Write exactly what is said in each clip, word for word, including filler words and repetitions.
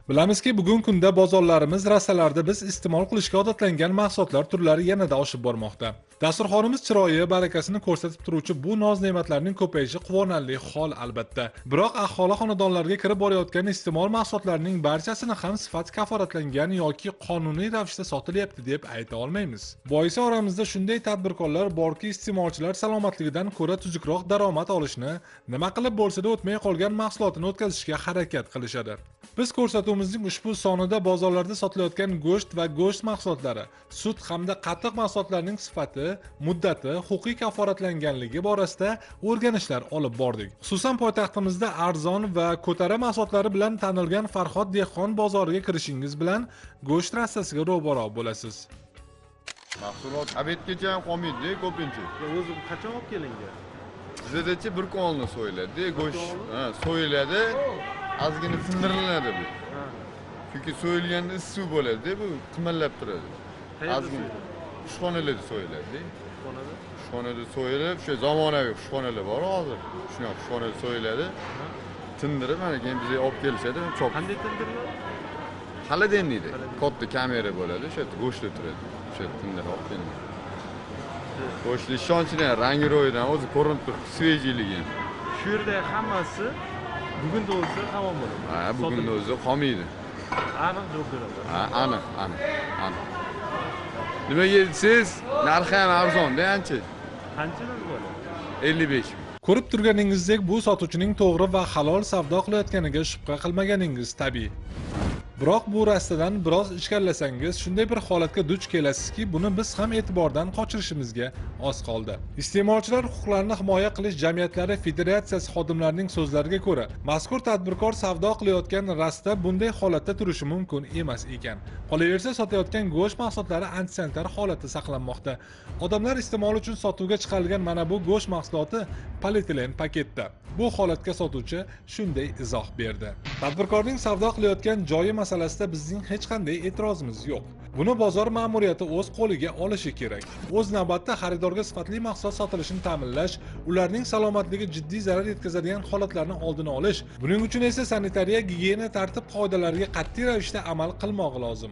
Bilamizki, bugungi kunda bozorlarimiz, rastalarda biz iste'mol qilishga odatlangan mahsulotlar turlari yanada oshib bormoqda. Dasturxonimiz chiroyi, barakasini ko'rsatib turuvchi bu noz-ne'matlarning ko'payishi quvonarli hol albatta. Biroq aholi xonadonlarga kirib borayotgan iste'mol mahsulotlarining barchasini ham sifat kafolatlangan yoki qonuniy ravishda sotilyapti deb ayta olmaymiz. Boisi oramizda shunday tadbirkorlar borki, iste'molchilar salomatligidan ko'ra tuzukroq daromad olishni, nima qilib bo'lsa-da o'tmay qolgan mahsulotini o'tkazishga harakat qilishadi. Biz ko'rsatuvimizning ushbu sonida bozorlarda sotilayotgan go'sht va go'sht mahsulotlari, sut hamda qatiq mahsulotlarining sifati, muddati, huquqiy kafolatlanganligi borasida o'rganishlar olib bordik. Xususan poytaxtimizda arzon va ko'tara mahsulotlari bilan tanilgan Farhod dehqon bozoriga kirishingiz bilan go'sht rastasiga ro'baro bo'lasiz. Mahsulot obedgacha ham qolmaydi, ko'pincha. O'zim qachon olib kelingan? Bizda bir konni so'yiladi, go'sht, ha, so'yiladi, ozgina sindiriladi bu. Chunki so'yilganda issiq bo'ladi, bu qimallab turadi. Ozgina xushxonalarda so'yiladi. Xonada? Xushxonada so'yilib, o'sha zamonaviy xushxonalar bor hozir. Shuna xushxonada so'yiladi. Tindirib, mana keyin bizga olib kelishadi, chop. Qanday tindiriladi? Xaladen deydi. Katta kamera bo'ladi, o'sha yerda go'shtlar turadi. O'sha tindirib olib keladi. Go'shtli ishonchini rangi ro'yidan o'zi ko'rinib turibdi, svejiligi. Shu yerda hammasi bugunda o'zi tamom bo'ladi. Ha, bugunda o'zi qolmaydi. Aniq javob beradi. Ha, aniq, aniq, aniq. Nimaga yetsiz? Narxi ham arzon-da ancha. Qanchadan bo'ladi? ellik besh ming. Ko'rib turganingizdek, bu sotuvchining to'g'ri va halol savdo qilayotganiga shubha qilmaganingiz tabiiy. Biroq bu rastadan biroz ichkarilasangiz shunday bir holatga duch kelasizki, buni biz ham e'tibordan qochirishimizga oz qoldi. Iste'molchilar huquqlarini himoya qilish jamiyatlari federatsiyasi xodimlarining so'zlariga ko'ra, mazkur tadbirkor savdo qilayotgan rasta bunday holatda turishi mumkin emas ekan. Qolaversa, sotayotgan go'sht mahsulotlari antisanitar holatda saqlanmoqda. Odamlar iste'mol uchun sotuvga chiqarilgan mana bu go'sht mahsuloti polietilen paketda. Bu holatga sotuvchi shunday izoh berdi. Tadbirkorning savdo qilayotgan joyi masalasida bizning hech qanday e'tirozimiz yo'q. Buni bozor ma'muriyati o'z qo'liga olishi kerak. O'z navbatda xaridorga sifatli mahsulot sotilishini ta'minlash, ularning salomatligiga jiddiy zarar yetkazadigan holatlarni oldini olish, buning uchun esa sanitariya, gigiyena tartib qoidalariga qat'iy ravishda amal qilmog'i lozim.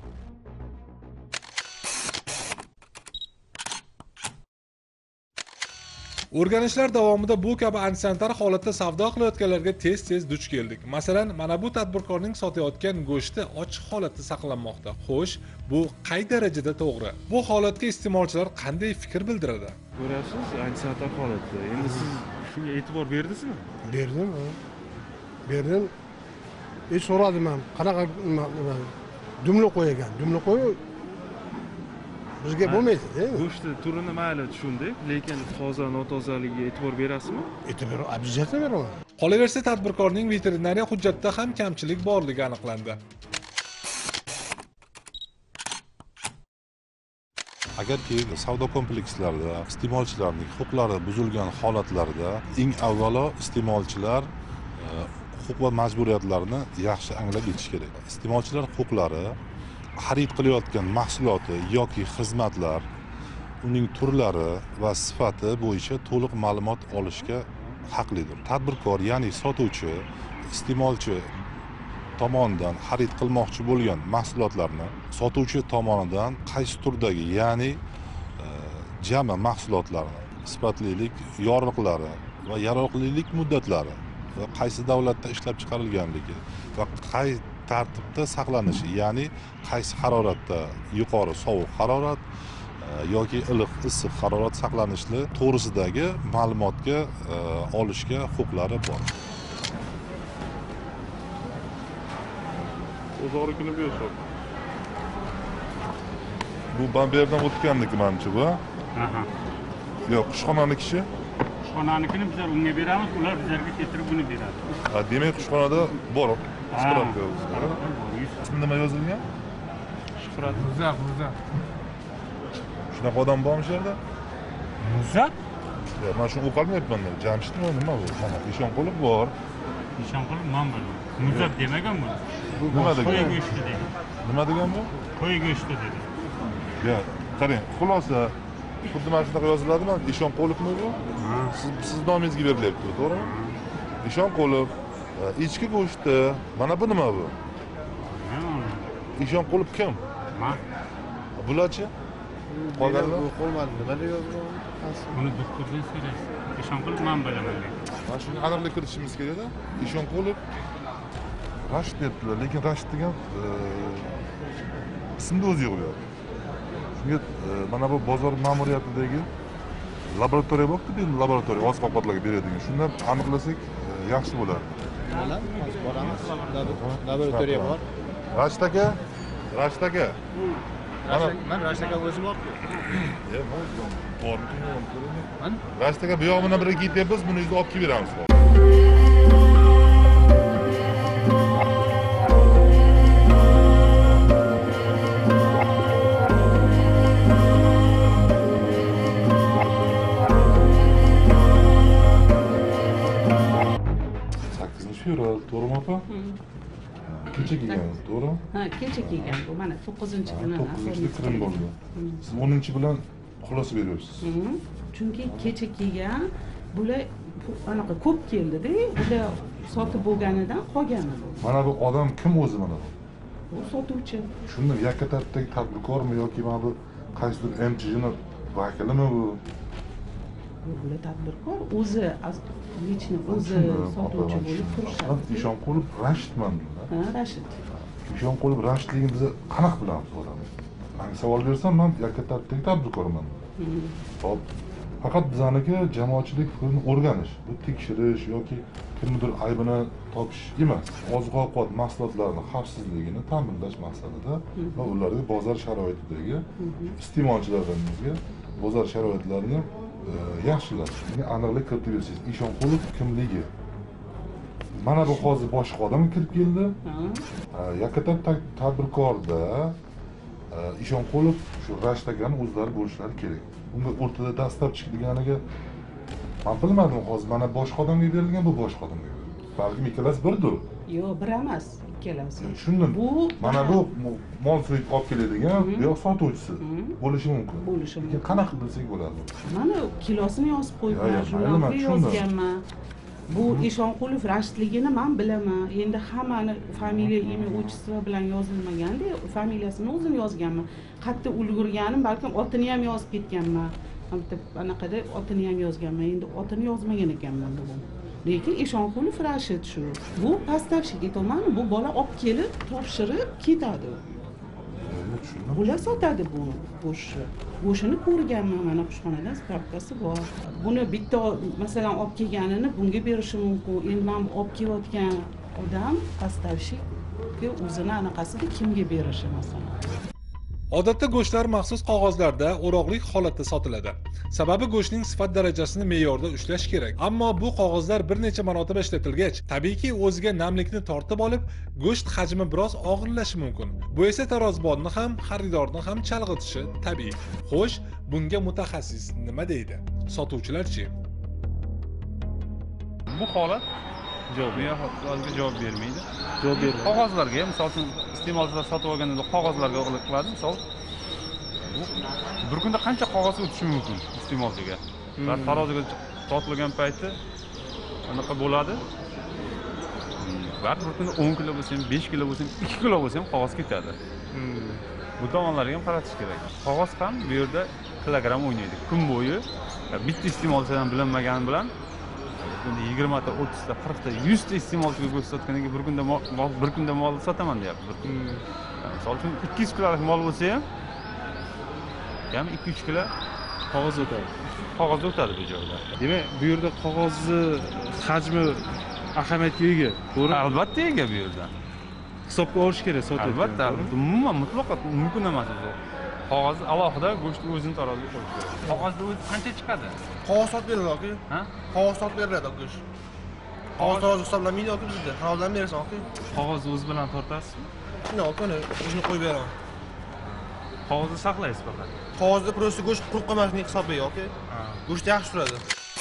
O'rganishlar davomida bu kabi antisanitar holatda savdo qilayotganlarga tez-tez duch keldik. Masalan, mana bu tadbirkorning sotayotgan go'shti ochiq holatda saqlanmoqda. Xo'sh, bu qay darajada to'g'ri? Bu holatga iste'molchilar qanday fikr bildiradi? Ko'rasiz, antisanitar holatda. Endi siz shunga e'tibor berdingizmi? Berdim. Berdim. E so'radim ham, qanaqa nima dumli qo'ygan. Dumli qo'yib bizga bo'lmaydi-da. Go'shtni turini mayli tushundik, lekin toza notozaligiga e'tibor berasizmi? E'tibor обязательно beraman. Qolaversa, tadbirkorning veterinariya hujjatida ham kamchilik borligi aniqlandi. Agarki savdo komplekslarida iste'molchilarning huquqlari buzilgan holatlarda eng avvalo iste'molchilar huquq va majburiyatlarini yaxshi anglab yetish kerak. Iste'molchilar huquqlari xarid qilayotgan mahsuloti yoki xizmatlar, uning turlari va sifati bo'yicha to'liq ma'lumot olishga haqlidir. Tadbirkor, ya'ni sotuvchi, iste'molchi tomonidan xarid qilmoqchi bo'lgan mahsulotlarni sotuvchi tomonidan qaysi turdagi, ya'ni jami mahsulotlarni, sifatlilik yorliqlari va yaroqlilik muddatlari va qaysi davlatda ishlab chiqarilganligi va qay tartibda saqlanishi, ya'ni qaysi haroratda, yuqori sovuq harorat yoki iliq issiq harorat saqlanishi to'g'risidagi ma'lumotga olishga huquqlari bor. O'zorikini bersa. Bu Bamberdan o'tganniki menimcha bu. Aha. Yo'q, qushxonani kishi. Qushxonanikini bizlar unga beramiz, ular bizlarga keltirib buni beradi. Ha, demak qushxonada bor. Spravka o'zi. Ha. Nima yozilgan? Shuhrat. Muza, muza. Shunaqa odam bormi shu yerda? Muza? Yo'q, men shuni o'qolmayapman-da. Jamshidmi, nima bu? Mana Eshonqulov bor. Eshonqulov men buni. Muza demagan buni. Nima degan? Qo'y go'shti dedi. Nima degan bu? Qo'y go'shti dedi. Yo'q, qarang, xulosa xuddi mana shunaqa yoziladimi? Eshonqulovmi bu? Siz siz nomingizga berilyapti, to'g'rimi? Eshonqulov, echki go'shti. Mana bu nima bu? Eshonqulov kim? man Bularchi? Qolganlar? Qolmadi, nimada yozgan? buni doktordan so'raysiz. Eshonqulov man bilaman dedi. Mana shuni aniqlik kiritishimiz kerak-da. Eshonqulov Rashid debdilar, lekin Rashid degan ismni o'zi yo'q bu yerda. Shunga mana bu bozor ma'muriyatidagi laboratoriya bor-ku, bu laboratoriya oziq ovqatlarga beradigan. Shundan aniqlasak yaxshi bo'lardi. Mana boramiz. Laboratoriya bor. Rashid aka, Rashid aka. Men Rashid aka o'zi bor. E, bormi? Bormi? Rashid aka bu yog'ini birga ketyapmiz, buni o'zi olib kelib beramiz. sakkizinchi fevral, to'g'rimi opa? Kecha kelganmiz, to'g'rimi? Ha, kecha kelgan bu. Mana to'qqizinchi kuni. to'qqizinchida kirim bo'ldi. Siz o'ninchi bilan xulosa beryapsiz. Chunki kecha kelgan, bular anaqa ko'p keldi-da, bular sotib bo'lganidan qolgani bu. Mana bu odam kim o'zi mana bu? Bu sotuvchi. Shunda yakka tartibdagi tadbirkormi yoki mana bu qaysidir M T J'ni vakilimi bu? Bular tadbirkor o'zi lichni o'zi sotuvchi bo'lib turishadi. Eshonqulov Rashidman. Ha, Rashid. Eshonqulov Rashidligini biz qanaqa bilamiz odamni? Menga savol bersam, men yakka tartibdagi tadbirkorman. Hop. Faqat bizaniki jamoatchilik fikrini o'rganish, bu tekshirish yoki kimnidir aybini topish emas. Oziq-ovqat mahsulotlarini xavfsizligini ta'minlash maqsadida va ularga bozor sharoitidagi iste'molchilarimizga bozor sharoitlarini yaxshilash. Menga aniqlik kiritib bersangiz, Eshonqulov kimligi? Mana bu hozir boshqa odam kirib keldi. Yakkatar tadbirkorda Eshonqulov shu Rashid akani o'zlari bo'lishlari kerak. Unga o'rtada dastlabchi deganiga men bilmadim, hozir mana boshqa odamga berilgan, bu boshqa odamga berilgan. Balkim ikkalasi birdir. Yo'q, bir emas, ikkalasi. Tushundim. Bu mana bu mol so'yib olib keladigan, bu yoq sotuvchisi bo'lishi mumkin. Bo'lishi mumkin. Lekin qanaqa bilsak bo'ladi? Mana kilosini yozib qo'yibman, jurnalga yozganman. Bu Eshonqulov Rashidligini men bilaman. Endi hammani familiya, imi, отчество bilan yozilmaganda, familiyasini o'zim yozganman. Qayerda ulgurganim, balkim otini ham yozib ketganman. Bitta anaqada otini ham yozganman. Endi otini yozmagan ekanman bugun. Lekin Eshonqulov Rashid shu. Bu поставщик aytaman, bu bola olib kelib, topshirib ketadi. Bular sotadi bu go'shtni. Go'shtini ko'rganman, mana kushxonadan spravkasi bor. Buni bitta masalan olib kelganini bunga berishi mumkin. Endi men olib kelayotgan odam поставщикga o'zini anaqasida kimga berishi masalan. Odatda go'shtlar maxsus qog'ozlarda o'roqlik holatda sotiladi. Sababi go'shtning sifat darajasini me'yorda ushlash kerak. Ammo bu qog'ozlar bir necha marotaba ishlatilgach, tabiiyki o'ziga namlikni tortib olib, go'sht hajmi biroz og'irlashi mumkin. Bu esa tarozibonni ham, xaridorni ham chalg'itishi tabiiy. Xo'sh, bunga mutaxassis nima deydi? Sotuvchilar-chi? Bu holat javob savolga javob bermaydi. Javob bermaydi. Qog'ozlarga, misol uchun iste'molchilar sotib olganda qog'ozlarga qiladi, misol bir kunda qancha qog'oz o'tishi mumkin iste'molchiga? Va taroziga tortilgan payti anaqa bo'ladi. Va bir kunda o'n kilo bo'lsa ham, besh kilo bo'lsa ham, ikki kilo bo'lsa ham qog'oz ketadi. Bu tomonlarga ham qaratish kerak. Qog'oz ham bu yerda kilogramm o'ynaydi. Kun bo'yi bitta iste'molchidan bilinmagani bilan kunda yigirmata, o'ttizta, qirqta, yuzta iste'molchiga go'sht sotganiga bir kunda bir kunda mol sotaman deyapti. Misol uchun ikki yuz kilolik mol bo'lsa ham ham ikki uch kilo qog'oz o'tadi. Qog'oz o'tadi bu joyda. Demak, bu yerda qog'ozni hajmi ahamiyatga ega, to'g'ri? Albatta ega bu yerda. Hisobga olish kerak sotib. Albatta, umuman mutlaqo mumkin emas bu. Qog'oz alohida go'shtni o'zini taroziga qo'yish kerak. Qog'ozni o'zi qancha chiqadi? Qog'oz sotib beriladi, ha? Qog'oz sotib beriladi go'sht. Qog'oz tarozi hisoblanmaydi yoki bizda? Tarozidan bersan, oki. Qog'ozni o'zi bilan tortasizmi? Yo'q, uni o'zini qo'yib beraman. Qog'ozni saqlaysiz faqat. Qog'ozda просто go'sht quruq qolmasligini hisoblaydi, oki. Go'sht yaxshi turadi.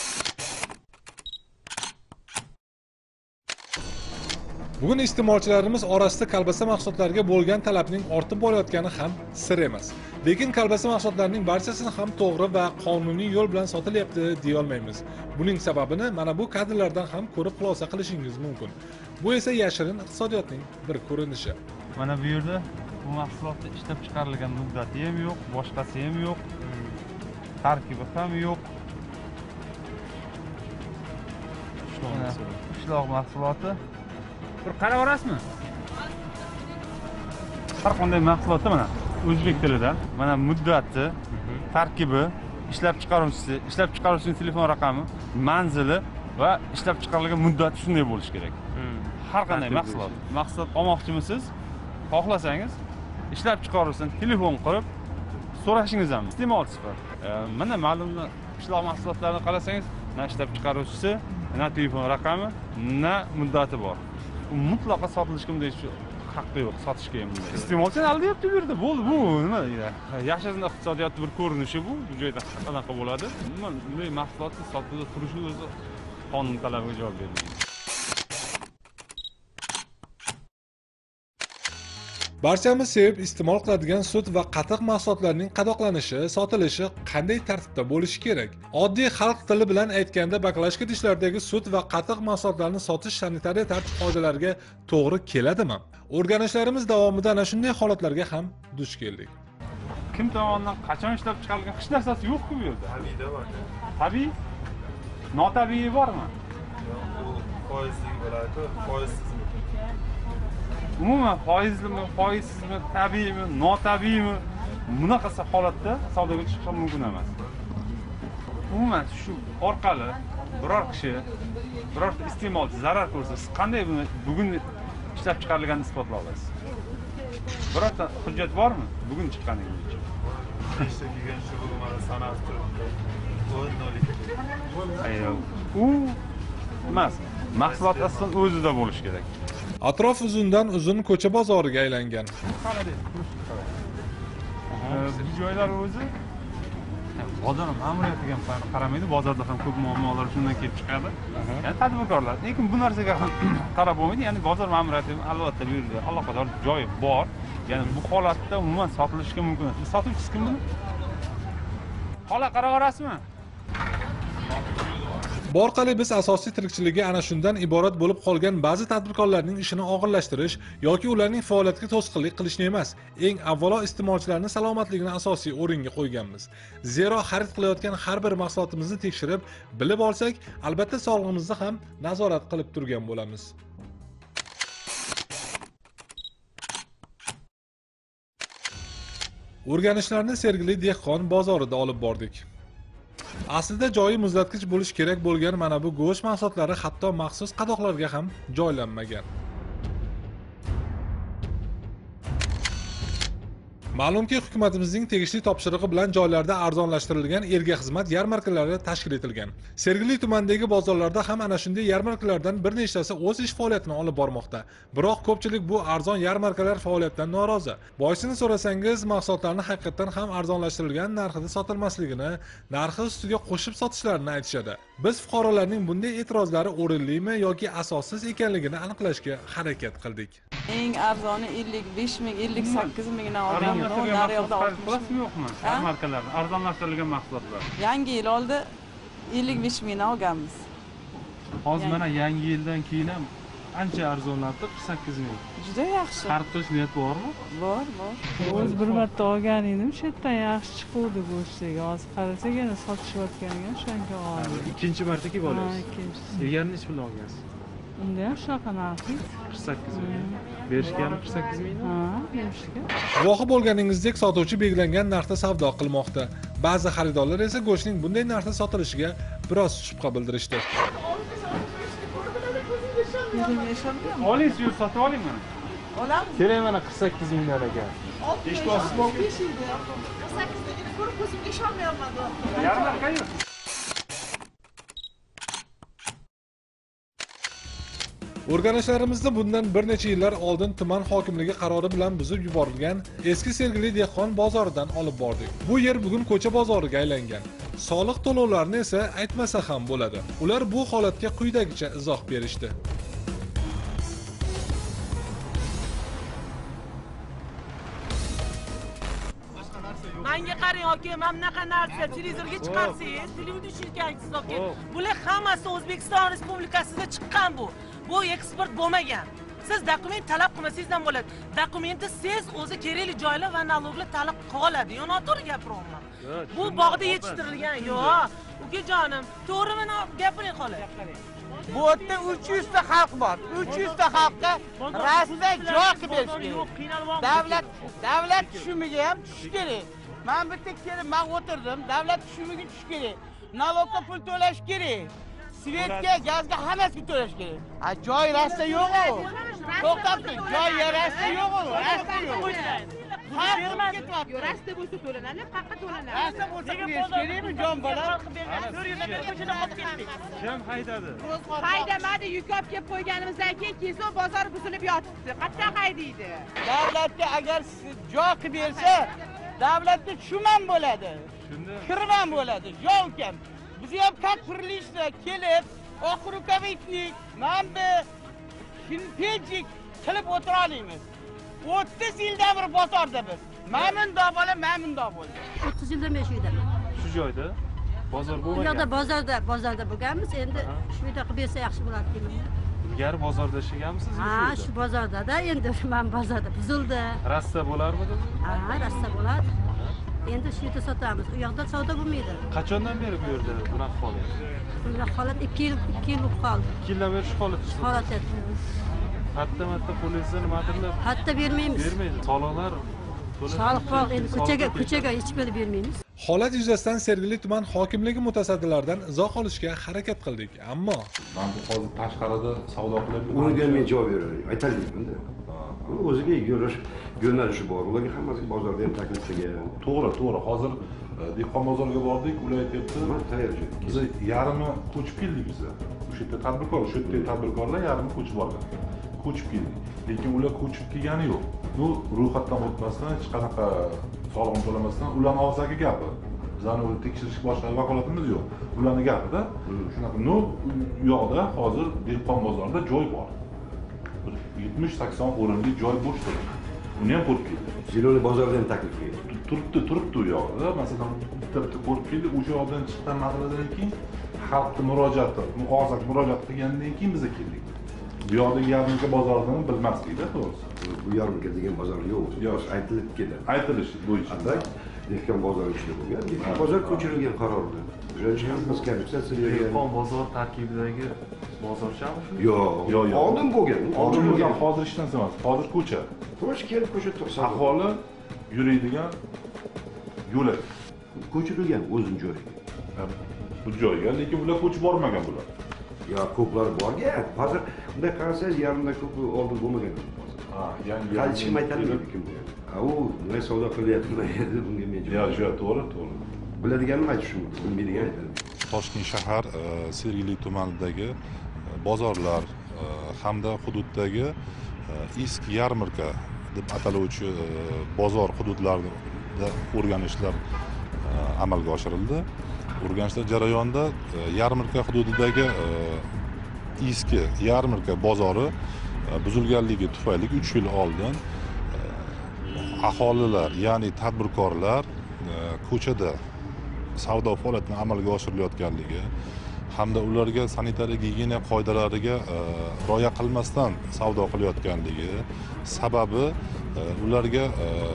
Bugun iste'molchilarimiz orasida kolbasa mahsulotlariga bo'lgan talabning ortib borayotgani ham sir emas. Lekin kolbasa mahsulotlarining barchasini ham to'g'ri va qonuniy yo'l bilan sotilyapti deya olmaymiz. Buning sababini mana bu kadrlardan ham ko'rib xulosa qilishingiz mumkin. Bu esa yashirin iqtisodiyotning bir ko'rinishi. Mana bu yerda bu mahsulotni ishlab chiqarilgan muddati ham yo'q, boshqasi ham yo'q, tarkibi ham yo'q. Qishloq mahsuloti. Bir qarab olasizmi? Har qanday mahsulotda mana o'zbek tilida mana muddati, tarkibi, ishlab chiqaruvchisi, ishlab chiqaruvchining telefon raqami, manzili va ishlab chiqarilgan muddati shunday bo'lishi kerak. Har qanday mahsulot. Mahsulot olmoqchimisiz? Xohlasangiz ishlab chiqaruvchidan telefon qilib so'rashingiz ham iste'mol sifat. Mana ma'lum qishloq mahsulotlarini qarasangiz, na ishlab chiqaruvchisi, na telefon raqami, na muddati bor. Mutlaqo sotilishga bunday haqqi yo'q, sotishga ham bunday. Iste'molchini aldayapti bu yerda. Bo'ldi, bu nima deydi? Yashirin iqtisodiyotning bir ko'rinishi bu. Bu joyda qanaqa bo'ladi? Umuman bunday mahsulotni sotuvda turishi o'zi qonun talabiga javob bermaydi. Barchamiz sevib iste'mol qiladigan sut va qatiq mahsulotlarining qadoqlanishi, sotilishi qanday tartibda bo'lishi kerak? Oddiy xalq tili bilan aytganda, baklashka idishlardagi sut va qatiq mahsulotlarini sotish sanitariya tartib-qoidalariga to'g'ri keladimi? O'rganishlarimiz davomida ana shunday holatlarga ham duch keldik. Kim tomonidan qachon ishlab chiqarilgan hech narsasi yo'q-ku bu yerda. Tabiiyda bor. Tabiiy? Notabiiy bormi? Yo'q, foizli bo'ladi-ku, foizsiz. Umuman foizlimi, foizsizmi, tabiiymi, notabiiymi, bunaqasi holatda savdoga chiqish mumkin emas. Umuman shu orqali biror kishi, biror iste'molchi zarar ko'rsa, siz qanday buni bugun ishlab chiqarilganini isbotlay olasiz? Birorta hujjat bormi bugun chiqqaningiz uchun? Ishga kelgan shu mana sanab turibdi. Ayyo, u emas. Mahsulot aslan o'zida bo'lishi kerak. Atrof uzundan uzun ko'cha bozoriga aylangan. Bu joylar o'zi bozor ma'muriyatiga ham qaramaydi, bozorda ham ko'p muammolar shundan kelib chiqadi. Ya'ni tadbirkorlar, lekin bu narsaga ham qarab bo'lmaydi. Ya'ni bozor ma'muriyati albatta bu yerda aloqador joyi bor. Ya'ni bu holatda umuman sotilishga mumkin emas. Sotuvchisi kim buni? Xola qarab olasizmi? Bu orqali biz asosiy tirikchiligi ana shundan iborat bo'lib qolgan ba'zi tadbirkorlarning ishini og'irlashtirish yoki ularning faoliyatiga to'sqinlik qilishni emas, eng avvalo iste'molchilarning salomatligini asosiy o'ringa qo'yganmiz. Zero xarid qilayotgan har bir mahsulotimizni tekshirib, bilib olsak, albatta sog'lig'imizni ham nazorat qilib turgan bo'lamiz. O'rganishlarni Sergeli dehqon bozorida olib bordik. Aslida joyi muzlatgich bo'lish kerak bo'lgan mana bu go'sht mahsulotlari hatto maxsus qadoqlarga ham joylanmagan. Ma'lumki, hukumatimizning tegishli topshirig'i bilan joylarda arzonlashtirilgan erga xizmat yarmarkalari tashkil etilgan. Sergeli tumanidagi bozorlarda ham ana shunday yarmarkalardan bir nechtasi o'z ish faoliyatini olib bormoqda. Biroq ko'pchilik bu arzon yarmarkalar faoliyatidan norozi. Boisini so'rasangiz, mahsulotlarni haqiqatan ham arzonlashtirilgan narxida sotilmasligini, narxi ustiga qo'shib sotishlarini aytishadi. Biz fuqarolarning bunday e'tirozlari o'rinlimi yoki asossiz ekanligini aniqlashga harakat qildik. Eng arzoni ellik besh ming, ellik sakkiz mingdan olgan. Plastik yo'qmi? Markalar, arzonlashtirilgan mahsulotlar. Yangi yil oldi ellik besh mingdan olganmiz. Hozir mana yangi yildan keyin ham ancha arzonlabdi, qirq sakkiz ming. Juda yaxshi. Xarid qilish niyat bormi? Bor, bor. O'z bir marta olgan edim, shu yerdan yaxshi chiqdi go'shtiga. Hozir qarasak yana sotishayotganiga shunga oldim. Ikkinchi marta kelib Ha, olasiz. ikkinchisi. Ilgari necha pul olgansiz? Unda ham shunaqa narxi. qirq sakkiz ming. Berishgani qirq sakkiz ming? Ha, berishgan. Guvohi bo'lganingizdek, sotuvchi belgilangan narxda savdo qilmoqda. Ba'zi xaridorlar esa go'shtning bunday narxda sotilishiga biroz shubha bildirishdi. Oling, shu sotib oling mana. Olamiz. Kerak mana qirq sakkiz mingdan ekan. Eshitibsizmi? qirq sakkiz mingni ko'rib ko'zimga ishonmayapman. Yarmarka yo'q. O'rganishlarimizda bundan bir necha yillar oldin tuman hokimligi qarori bilan buzib yuborilgan eski Sergeli dehqon bozoridan olib bordik. Bu yer bugun ko'cha bozoriga aylangan. Soliq to'lovlarini esa aytmasa ham bo'ladi. Ular bu holatga quyidagicha izoh berishdi. Menga qarang aka, mana bunaqa narsa televizorga chiqarsangiz, televizor shirkatisiz aka. Bular hammasi O'zbekiston Respublikasida chiqqan bu. Bu eksport bo'lmagan. siz dokument talab qilmasangiz ham bo'ladi. Dokumenti siz o'zi kerakli joylar va naloglar talab qila oladi. Yo, noto'g'ri gapiryapman. Bu bog'da yetishtirilgan. Yo'q, ukajonim, to'g'rimi gapiring xola? Bu yerda uch yuz ta xalq bor. uch yuz ta xalqqa rasmiy joy qilib berish kerak. Davlat davlat tushumiga ham tushish kerak. Men bitta kelib, men o'tirdim, davlat tushumiga tushish kerak. Nalogga pul to'lash kerak. Svetga, gazga hammasiga to'lash kerak. A joy rasta yo'q-ku. To'xtab tur, joy rasta yo'q-ku, rasta yo'q. Ha, Yo, rasta bo'lsa to'lanadi, qayerga to'lanadi? Rasta bo'lsa berish kerakmi, jon bola? Kim haydadi? Haydamadi, yuk olib kelib qo'yganimizdan keyin keyin bozor buzilib yotibdi. Qachon haydaydi? Davlatga agar joy qilib bersa, davlatga tushum ham bo'ladi. Kirim ham bo'ladi, joy kam. Bizi ham kattırlışla kelib, oxir rukavetnik, manbi, shinpejik qilib o'tirolmaymiz. o'ttiz yildan bir bozorda biz. Mamnun da bola, mamnun da bo'ldi. o'ttiz yildan men shu yerdaman. Shu joyda bozor bo'lmagan. Bu yoqda bozorda, bozorda bo'lganmiz. Endi shu yerda qilib bersa yaxshi bo'lardi deyman. Ilgari bozorda ishlaganmisiz? Ha, shu bozorda-da, endi men bozorda buzildi. Rasta bo'larmidi? Ha, rasta bo'ladi. Endi shu yerda sotamiz. U yoqda savdo bo'lmaydi. Qachondan beri bu yerda bunaqa holat? Bunaqa holat ikki yil, ikki yil bo'lib qoldi. ikki yildan beri shu holat. Holat. Hatta matta polisiya nimadirlar? Hatta bermaymiz. Bermaydi. Soliqlar soliq bor, endi ko'chaga ko'chaga hech bir bermaymiz. Holat yuzasidan Sergeli tuman hokimligi mutasaddilaridan izoh olishga harakat qildik, ammo men hozir tashqarida savdo qilib unga men javob beraman, aytaylikmanda. O'ziga yo'lash yo'nalishi bor. Ularga hammasiga bozorda ham taklif qilgan. To'g'ri, to'g'ri. Hozir dehqon bozoriga bordik, ular aytibdi, biz yarmi ko'chib keldik biz. O'sha yerda tadbirkor, o'sha yerda tadbirkorlar yarmi ko'chib borgan. Ko'chib keldik. Lekin ular ko'chib kelgani yo'q. Bu ro'yxatdan o'tmasdan, hech qanaqa soliq to'lamasdan ularning og'zaki gapi. Bizlarning o'zi tekshirish boshqa vakolatimiz yo'q. Ularning gapida shunaqa, no, u yoqda hozir dehqon bozorida joy bor. yetmish sakson o'rinli joy bo'sh turibdi. Uni ham ko'rib keldi. Ziloli bozorida ham taklif qilgan. Turibdi, turibdi u yoqda. Masalan, bitta bitta ko'rib keldi. O'sha yoqdan chiqqan masaladan keyin xalqning murojaati, og'zaki murojaat qilgandan keyin biz keldik. Bu yoqda yarmarka bozorini bilmaslikda, to'g'risi. Bu yarmarka degan bozor yo'q. Yo'q, aytilib keladi. Aytilishi bo'yicha. Dehqon bozori ichida bo'lgan. Dehqon bozor ko'chirilgan qarorda. O'sha ham biz komissiyatsiyaga dehqon bozor tarkibidagi bozorchami shu? Yo'q, yo'q. Oldin bo'lgan. Oldin bo'lgan, hozir ishdan emas. Hozir ko'cha. Ko'cha kelib ko'cha tursa, aholi yuradigan yo'lak. Ko'chirilgan o'zining joyiga. Bu joyga, lekin ular ko'chib bormagan bular. Ya ko'plar borgan. Hozir bunday qarasangiz yarimdan ko'p oldin bo'lmagan. Ha, yangi hali kim aytadi kim bu? Ha, u nima savdo qilyapti edi bunga men javob. Yo'q, yo'q, to'g'ri, to'g'ri. Biladiganini aytish mumkin, bilmaydigan aytadi. Toshkent shahar Sergeli tumanidagi bozorlar hamda hududdagi isk yarmarka deb ataluvchi bozor hududlarida o'rganishlar amalga oshirildi. O'rganishlar jarayonida yarmarka hududidagi eski yarmarka bozori buzilganligi tufayli uch yil oldin aholilar, ya'ni tadbirkorlar ko'chada savdo faoliyatini amalga oshirilayotganligi hamda ularga sanitariya gigiyena qoidalariga rioya qilmasdan savdo qilayotganligi sababi ularga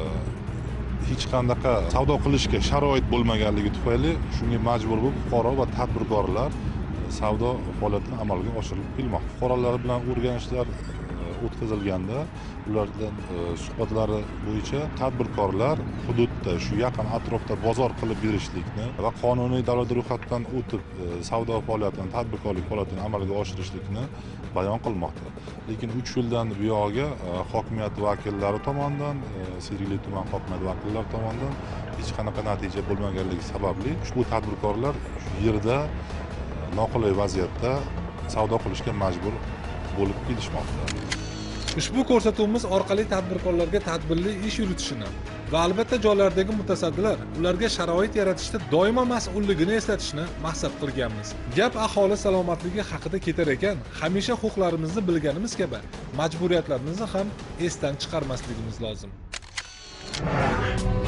hech qanaqa savdo qilishga sharoit bo'lmaganligi tufayli shunga majbur bo'lib fuqaro va tadbirkorlar savdo faoliyatini amalga oshirib kelmoqda. Fuqarolar bilan o'rganishlar o'tkazilganda ulardan suhbatlari bo'yicha tadbirkorlar hududda shu yaqin atrofda bozor qilib berishlikni va qonuniy davlat ro'yxatidan o'tib savdo faoliyatini, tadbirkorlik faoliyatini amalga oshirishlikni bayon qilmoqda. Lekin uch yildan buyog'iga hokimiyat vakillari tomonidan, Sergeli tuman hokimiyat vakillari tomonidan hech qanaqa natija bo'lmaganligi sababli ushbu tadbirkorlar shu yerda noqulay vaziyatda savdo qilishga majbur bo'lib kelishmoqda. Ushbu ko'rsatuvimiz orqali tadbirkorlarga tadbirli ish yuritishini va albatta joylardagi mutasaddilar ularga sharoit yaratishda doimo mas'ulligini eslatishni maqsad qilganmiz. Gap aholi salomatligi haqida ketar ekan, hamisha huquqlarimizni bilganimiz kabi majburiyatlarimizni ham esdan chiqarmasligimiz lozim.